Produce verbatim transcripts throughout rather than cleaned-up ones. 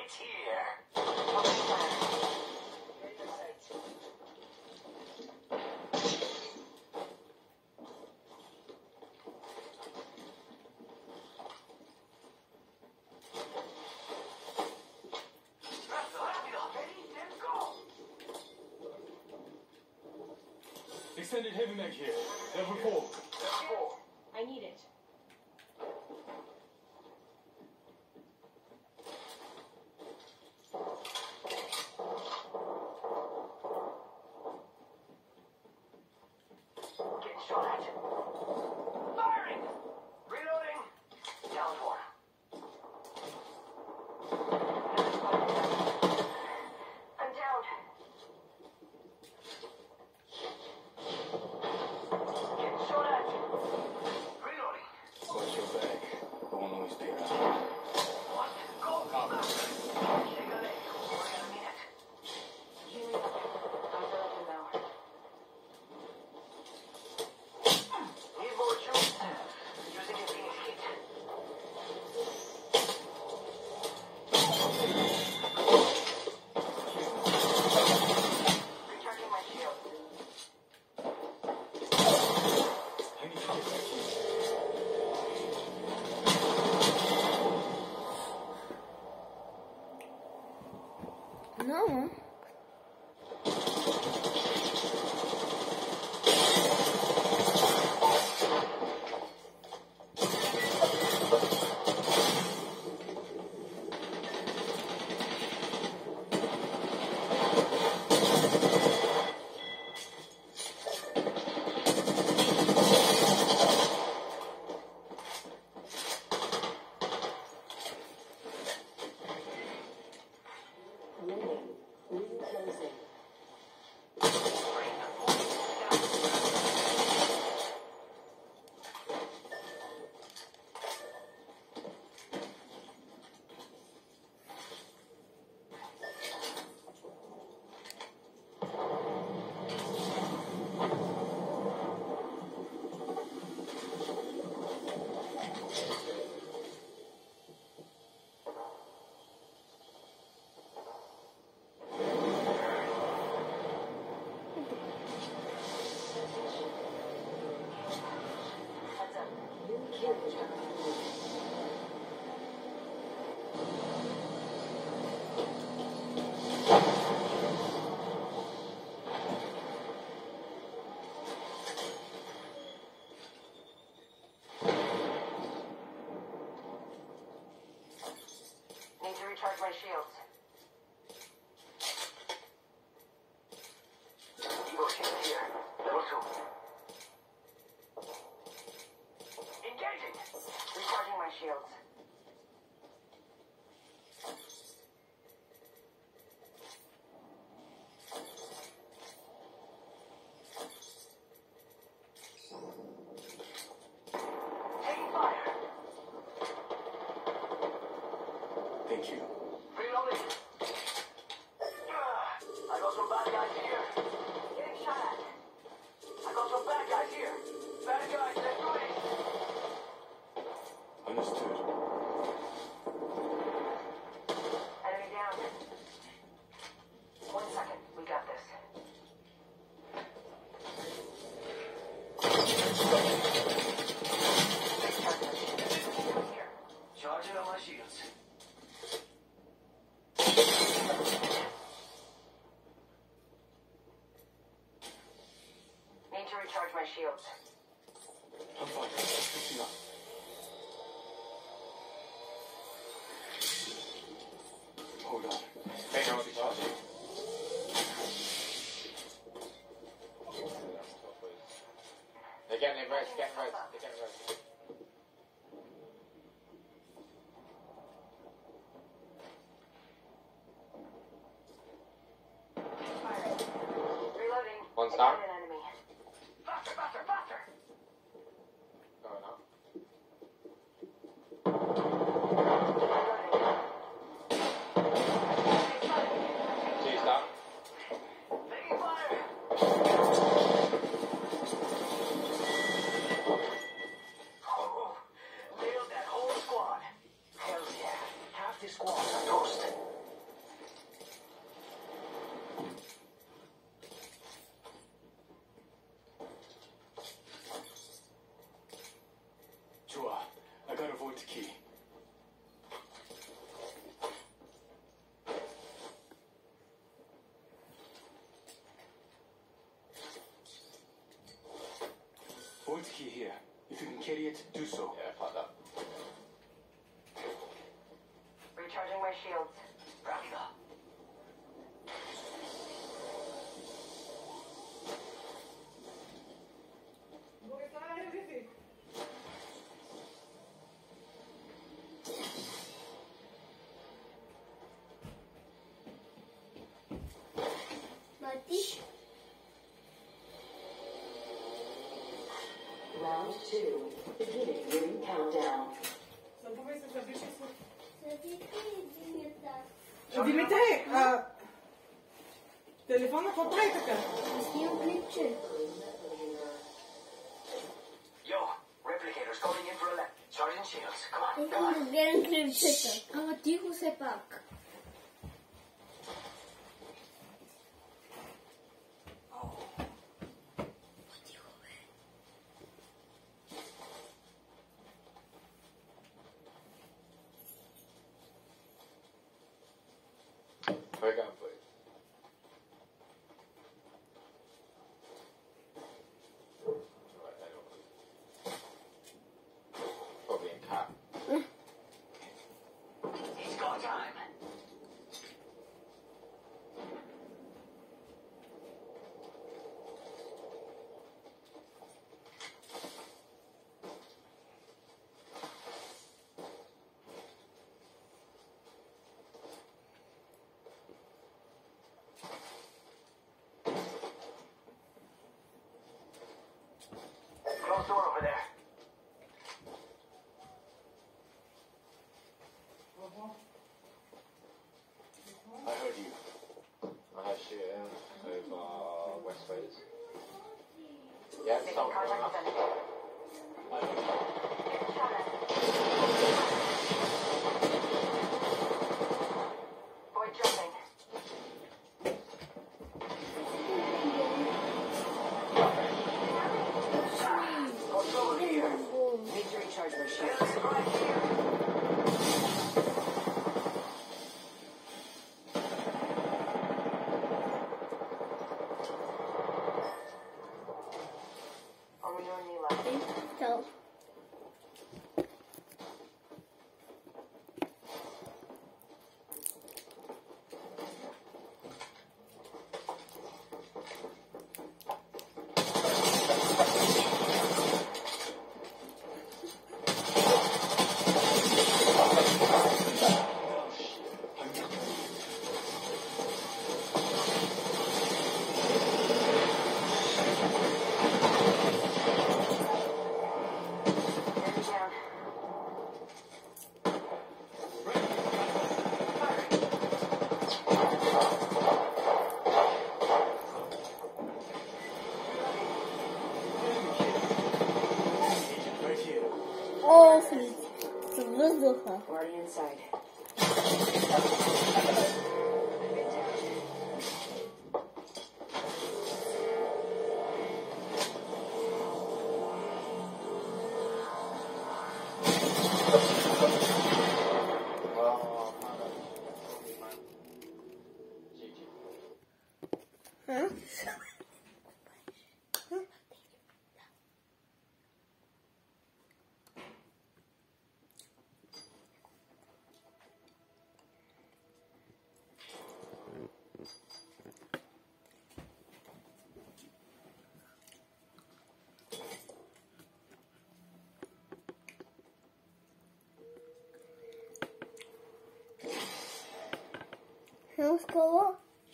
It's here. Extended heavy mag here. Level four. Level four. I need it. Getting shot at. Firing! Reloading! Down four. I'm down. Getting shot at. Reloading. Watch your back. Won't always be around. What? Go! Copy. Shake a leg. We're gonna need it. Healing up. I'm broken now. Need more juice. Using a Phoenix kit. Recharging my shield. I need to get back here. No. Heads up. New kill check. Need to recharge my shields. Evo shield here. Level two. Engaging! Recharging my shields. Taking fire. Thank you. Reloading. Ah, I got some bad guys here. Getting shot at. I got some bad guys here. Bad guys, let's do it. Understood. Enemy down. One second, we got this. Here. Charging on my shields. Need to recharge my shields. I'm fine. Fixing up. Hold on. Hang on, recharging. They're getting it res, getting res, they're getting res. Firing. Reloading. One's I down. got an enemy. Faster, faster, faster! Going up. Reloading. Two's down. Taking fire! the key. Point the key here. If you can carry it, do so. Yeah, fuck that. Recharging my shields. Rápido. Mati. Round two. Beginning ring countdown. Димитре, а, телефона какво прави така? Снимам клипче. Yo, replicators going in for a lap. Charging shields. Come on, come Искам on. да гледам клипчета. Ама тихо все пак. Тихо бе. Where going, please? Right, anyone? Probably in cat. He's got time. Close door over there. I heard you. I have shooting over Westways. Yeah, Making some contact with enemy. I heard you. Getting shot at. Void jumping. What's over here? Need to recharge my shields. Right here. Only you and me left. So. Enemy down. Right here. О, флит. С воздуха. Already inside. Oh, man. G G. Hã? Não escalou?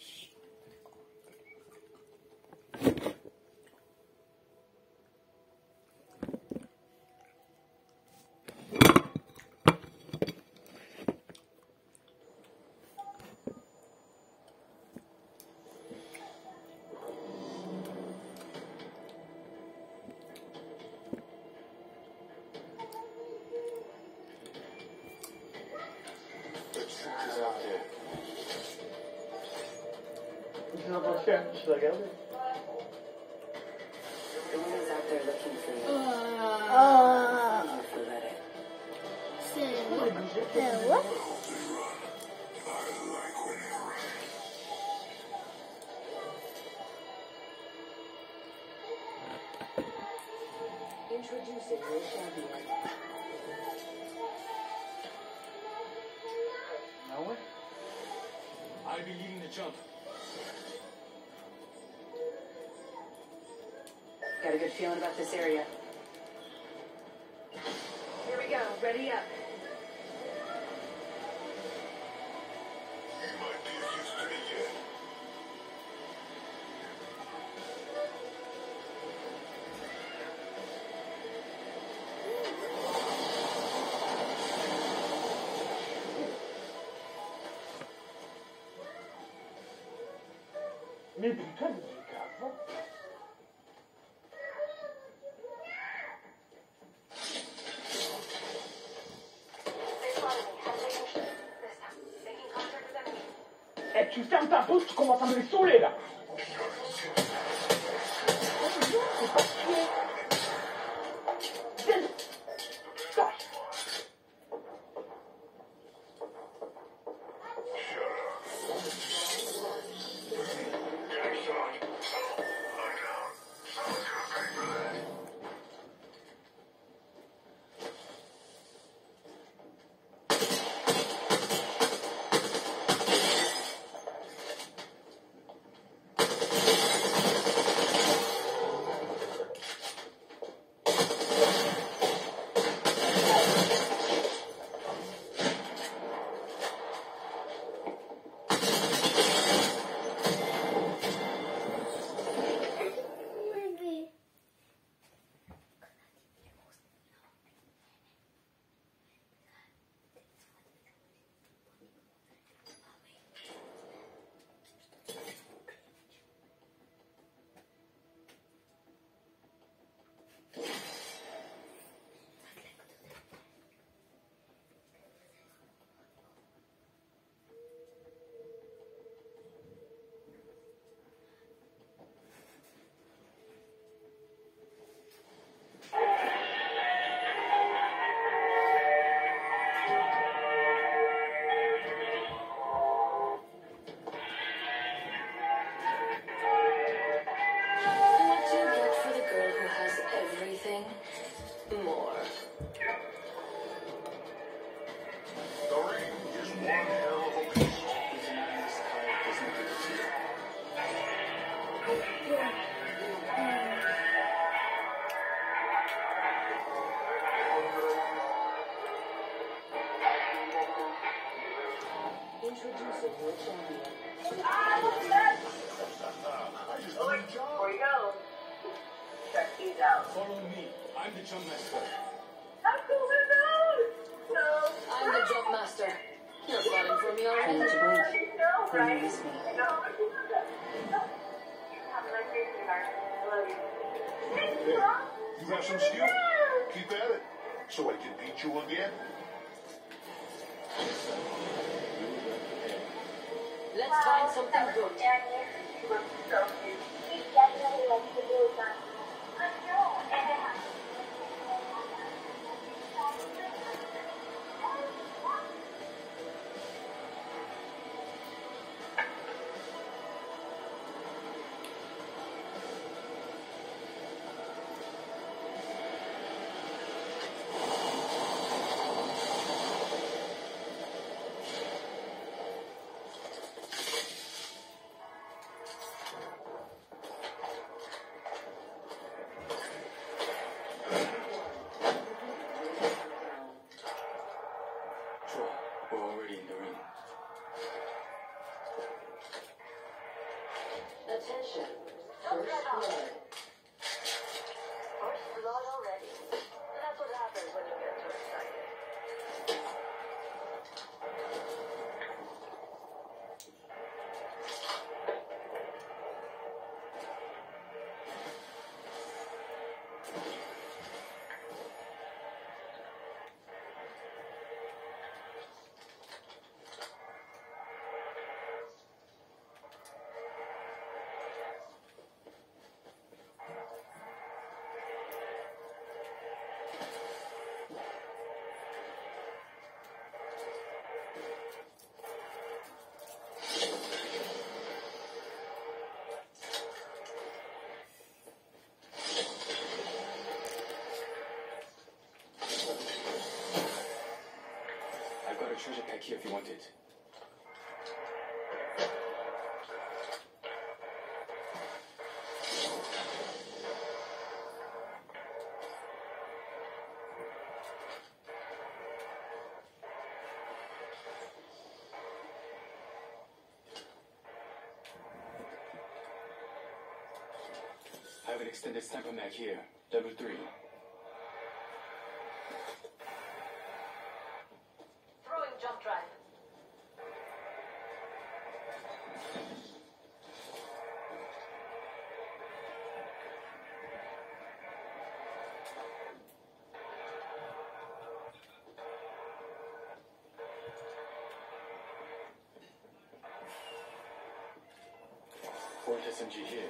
The truth is out there. The one who's out there looking for you. Ah. Thank you for that. Uh, what? Introducing your champion. Nowhere? I'll be leading the jump. Got a good feeling about this area. Here we go. Ready up. You might be of use to me yet. Mi piccolo di capo. Eh, ci stiamo un po' scomottando il sole, là. Maybe. What do you get for the girl who has everything? More. The ring is one hell of a piece. Introducing your champion. I just did a job. Where you go? Check these out. Follow me. I'm the jump master. I'm going out. No. I'm the jump master. You're falling for me already. No, right? Release me. No, I can't do that. No. Have a nice day, sweetheart. I love you. Thank Hey, you, Mom. you have some skill? Keep at it. So I can beat you again. Let's find something good. You look so cute. He definitely likes to do that. I know. Troy, we're already in the ring. Attention. First blood. First blood already. That's what happens when you get too excited. treasure pack here if you want it. I have an extended sniper mag here, level three. Throwing jump drive. Fourth S M G here.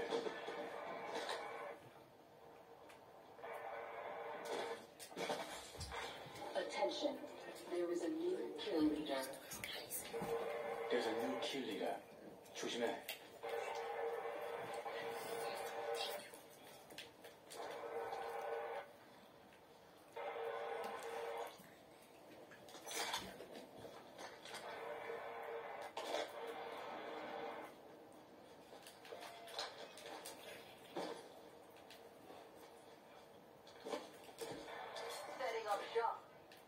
Attention. There is a new kill leader. There's a new kill leader. 조심해. Setting up shop.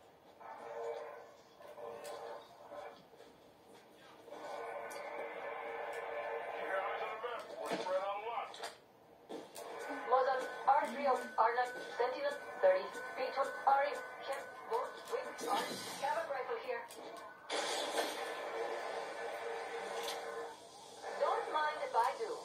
Mozart, R three oh, R nine, Sentinel, thirty, B two, R eight, Kemp, Bolt, Wing, R, Cabinet rifle here. Don't mind if I do.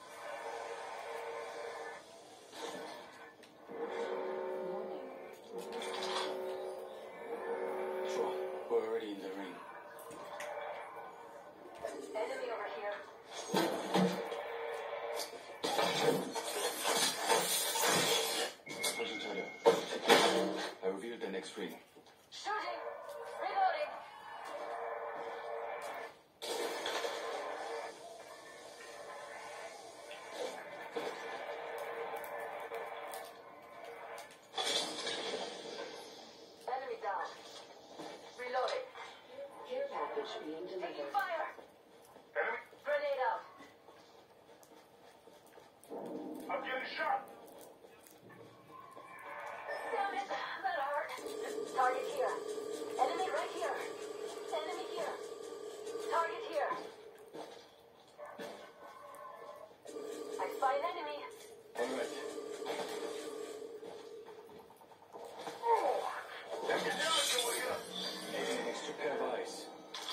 좋아, we're already in the ring. Enemy over here. 정신 차려. I revealed the next ring. Shooting! Reloading! Enemy down. Reloading. Care package being Taking delivered. fire! Grenade out. I'm getting shot. Damn it! That hurt. Target here. Enemy right here. Enemy here. Target here. I spy an enemy. All right. Need an extra pair of eyes.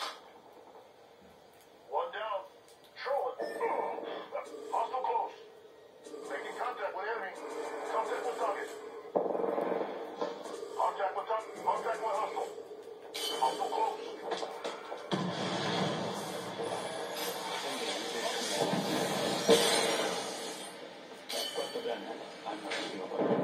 One down. Trolling. Hostile close. Making contact with enemy. Contact with target. Contact with target. Contact with hostile. Hostile close. Got the banner. I'm not giving up on you.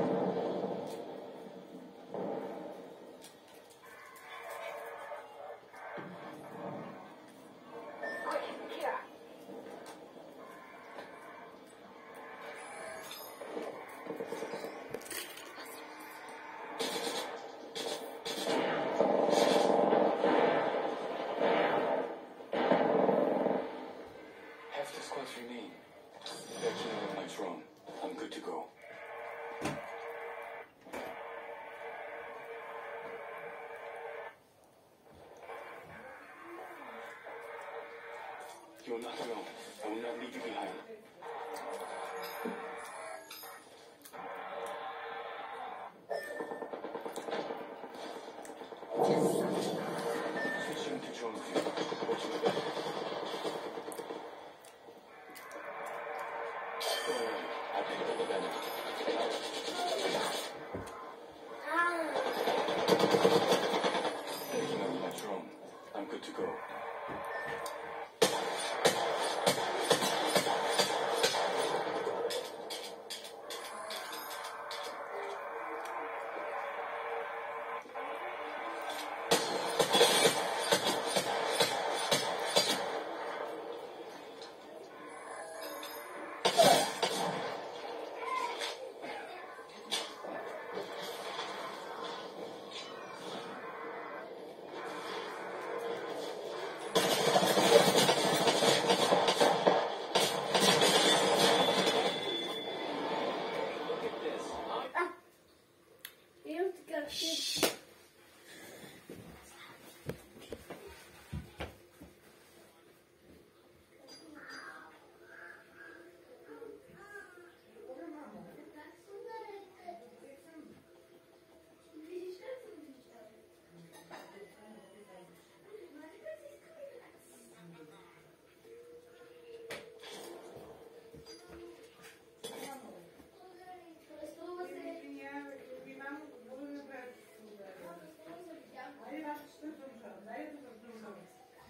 Quick, here. Half the squads remain. They're killing on my drone. I'm good to go. You're not alone. I will not leave you behind. Switching to drone view. Watch my back. Don't worry. I picked up the banner. Taking out my drone. I'm good to go.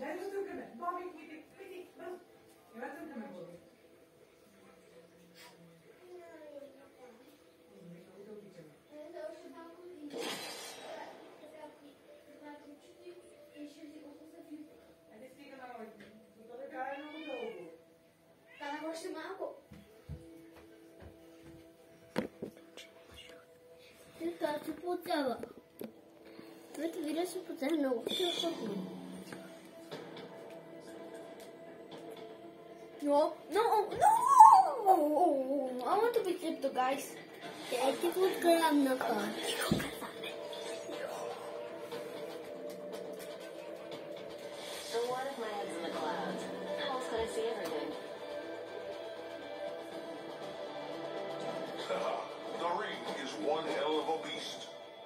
Дай да цъкаме. Боби, иди, иди, бърз. Ела цъкаме, Боби. Много да обичаме. Айде стига на моите. Но да кара много дълго. Стана още малко. Това се потява. Твоите видео се потява много. No, no, no! I want to be crypto, guys. Yeah, I think we're gonna have enough fun. So what if my head's in the clouds? How else could I see everything? The ring is one hell of a beast.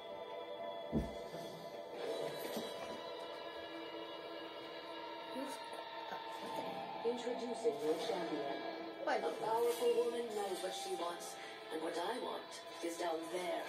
Introducing your champion. Why A powerful woman knows what she wants, and what I want is down there.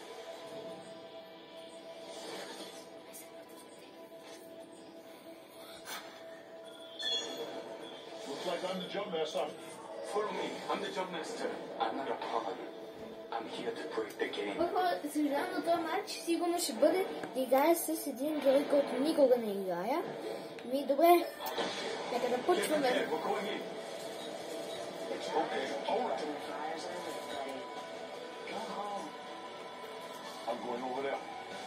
Looks like I'm the jump master. Follow me. I'm the jump master. I'm not a pawn. I'm here to break the game. Хора, съжалявам, но този матч сигурно ще бъде да играя с един герой, който никога не играя. Ми, добре, нека да Get почваме. prepared. We're going in. The challenge came to the fires I lit, buddy. Go home. I'm going over there.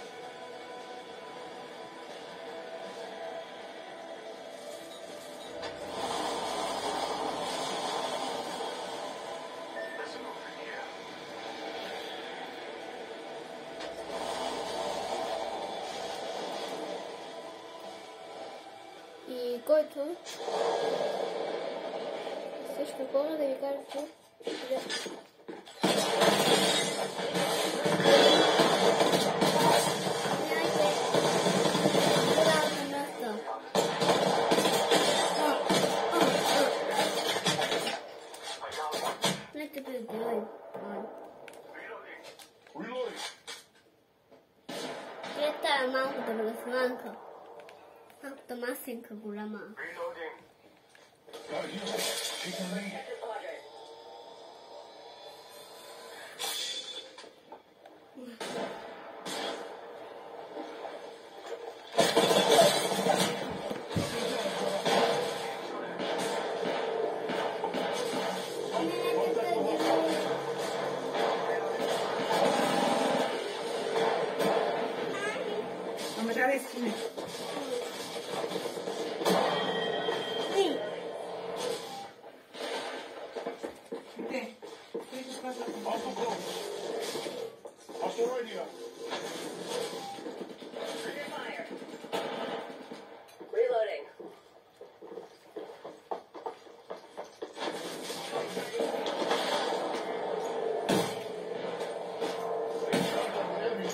Listen over here. И който също хора да ви кажа, че нека да делай. Reloading. Reloading. Е тая малката блеснанка. Малката масенка голяма. Reloading. Got a heal. Taking a knee. Ама трябва да изкине. Окей. Вижте, спасвате. Hostile close. Hostile right here. Fire. Reloading. Enemy.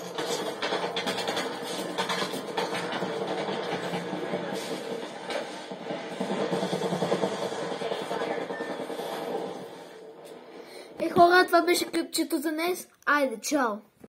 Е, хора, това беше клипчето за днес. Айде, чао!